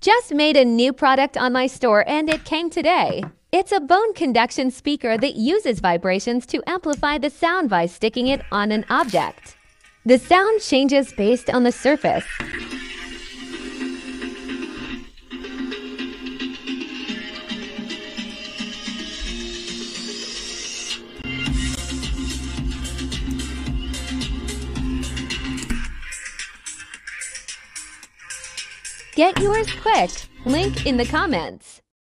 Just made a new product on my store and it came today. It's a bone conduction speaker that uses vibrations to amplify the sound by sticking it on an object. The sound changes based on the surface. Get yours quick. Link in the comments.